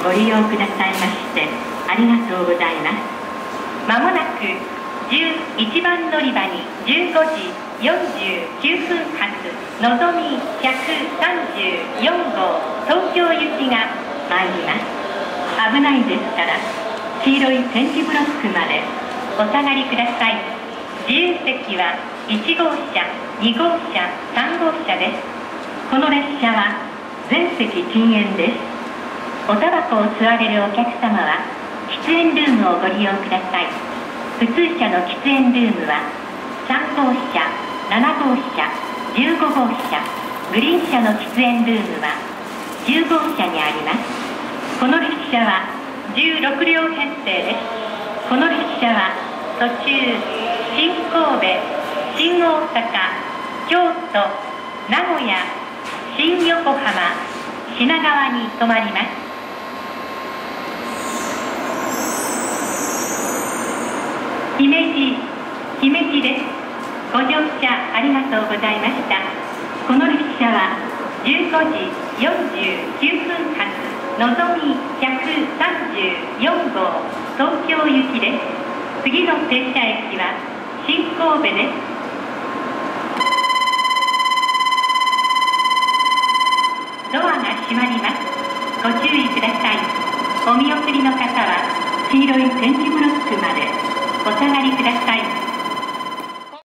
ご利用くださいましてありがとうございます。まもなく11番乗り場に15時49分発のぞみ134号東京行きが参ります。危ないですから黄色い点字ブロックまでお下がりください。自由席は1号車、2号車、3号車です。この列車は全席禁煙です。おタバコを吸われるお客様は喫煙ルームをご利用ください。普通車の喫煙ルームは3号車、7号車、15号車、グリーン車の喫煙ルームは10号車にあります。この列車は16両編成です。この列車は途中新神戸、新大阪、京都、名古屋、新横浜、品川に停まります。姫路です。ご乗車ありがとうございました。この列車は15時49分発のぞみ134号東京行きです。次の停車駅は新神戸です。ドアが閉まります。ご注意ください。お見送りの方は黄色い点字ブロックまでお下がりください。